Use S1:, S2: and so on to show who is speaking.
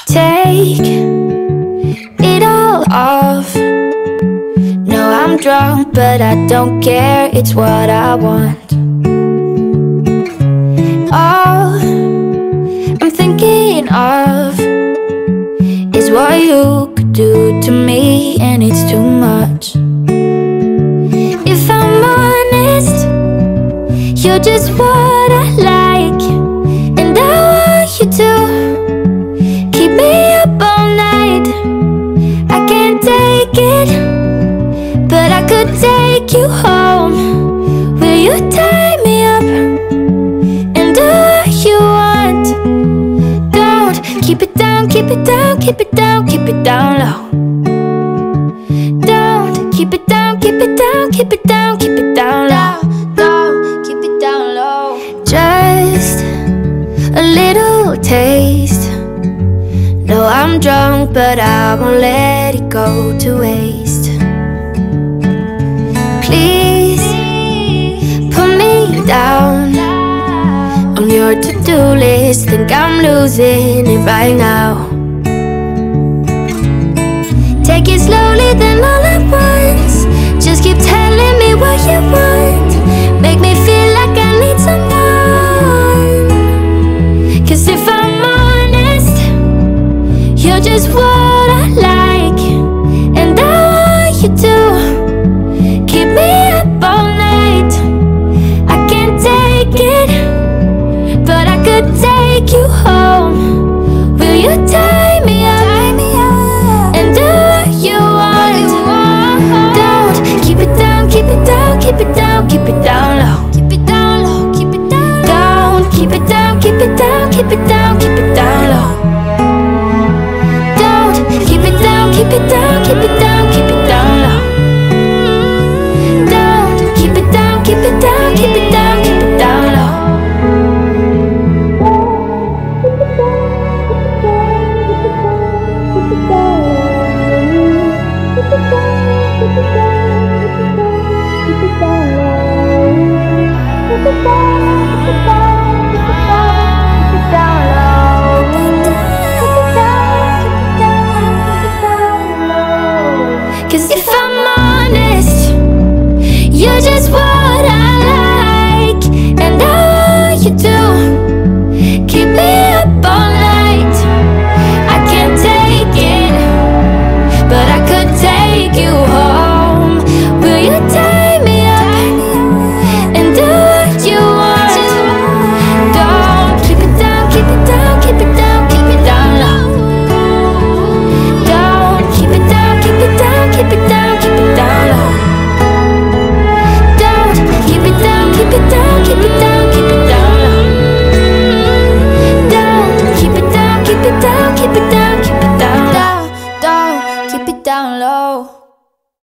S1: Take it all off. No, I'm drunk, but I don't care. It's what I want. All I'm thinking of is what you could do to me, and it's too much. If I'm honest, you're just what I like, and I want you to keep me up all night. I can't take it, but I could take you home. Will you tie me up and do what you want? Don't keep it down, keep it down, keep it down, keep it down low. Don't keep it down, keep it down, keep it down, keep it down low. Don't keep it down low. Just a little taste. No, I'm drunk, but I won't let it go to waste. Please put me down on your to-do list. Think I'm losing it right now. Take it slowly, then all at once. Just keep telling me what you want. Make me feel like I need someone. 'Cause if I'm honest, you're just what